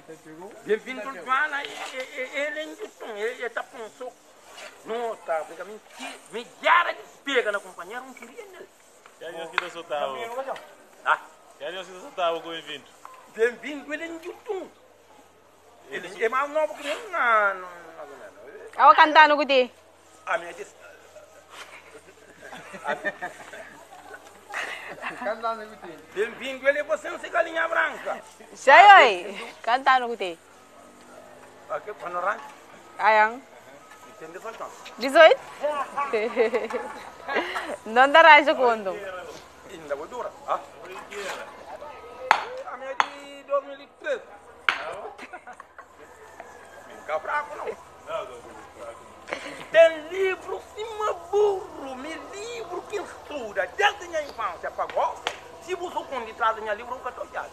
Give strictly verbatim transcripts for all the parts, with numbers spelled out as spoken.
Bem-vindo do Joana, ele é indução, ele está pensou. Não, tá, porque me diara de pega na companhia, não queria nele. Que adiós que você estava? Ah? Que adiós que você estava com bem-vindo? Bem-vindo, ele é indução. Ele é mais novo que eu, não. Awa cantando Guti. A minha disse. Bem-vindo, ele é você, não sei galinha branca. Sei oi. Cantando Guti. Aqui, panorama. Ayang. Entende só então? dezoito? Não dará segundo. Ainda vou durar. Ah? A minha de dois mil e três. Não fica fraco, não. Tem livro cima burro, me livro que estuda desde a minha infância para agora. Se você quando traz minha livro, nunca estou já.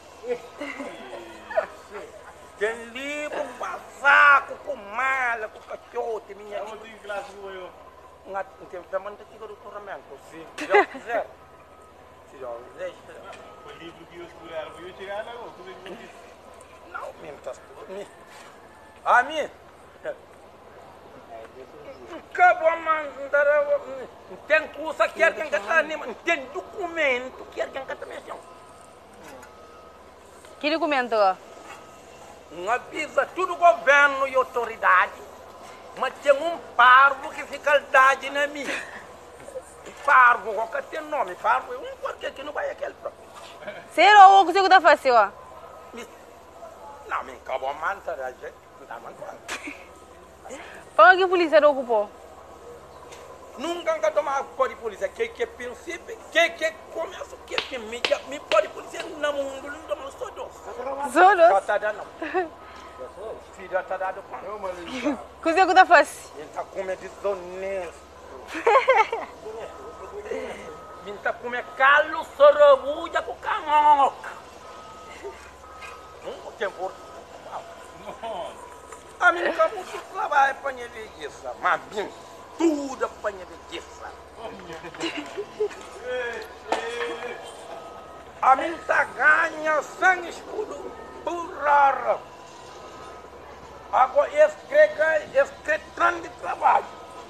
Tem livro com saco, com mala, com cachote, minha livro. Onde em classe eu? Não tem tamanho de do doutoramento. Se já quiser. Se já quiser. O livro que eu escolher, eu chegar lá, como é que eu disse? Não, mesmo está tudo. A mim? Acabou a mandar. Tem curso que quer que está tem documento que quer que está mexendo. Que documento? Não avisa tudo governo e autoridade, mas tem um parvo que fica dado na minha. Parvo, qualquer tem nome, parvo é um qualquer que não vai aquele próprio. Será o que você está fazendo? Não, me acabou a mandar, a gente não está mandando. Para que a polícia não ocupou? Nunca vai tomar pode polícia, que que é princípio, que que começa, que que mídia, me pode polícia no mundo, não toma só doce. Só doce? Só tá dando. Filho tá dando com eu, mano. O que você está fazendo? Ele tá comendo desonesto. Ele tá comendo calo, sorobuja com camoca. Não tem por. A mim nunca muito trabalho para minha veguiça, mas bem. Tudo apanha de guiça. A mim tá ganha sangue escudo burrara. Agora escrega, escretando de trabalho.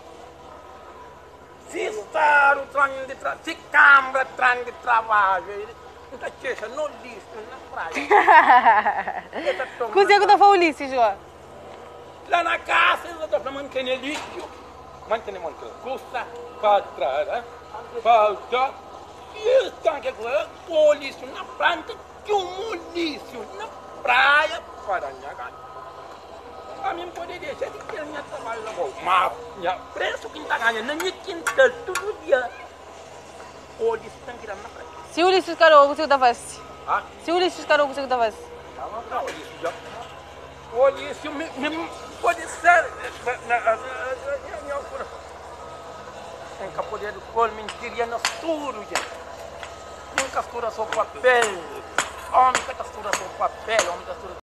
Se está o trem de trabalho, se câmara trem de trabalho, não está queixa, no lixo, na praia. Como é que está falando lixo, João? Lá na casa, eu estou falando que é lixo. Mantém muito. Custa para falta e está que agora polícia na planta que um polícia na praia para negar. A mim pode deixar de ter minha trabalho lá, mas minha preço que está ganhando na minha quinta todo dia. Polícia está tirando na praia. Se o lixo caro, o que você está fazendo? Ah? Se o lixo caro, o que você está fazendo? Não, polícia já. Polícia me pode ser nunca podia do colo, mentiria no tudo, gente. Nunca costura seu papel. Homem que costura seu papel, homem que costura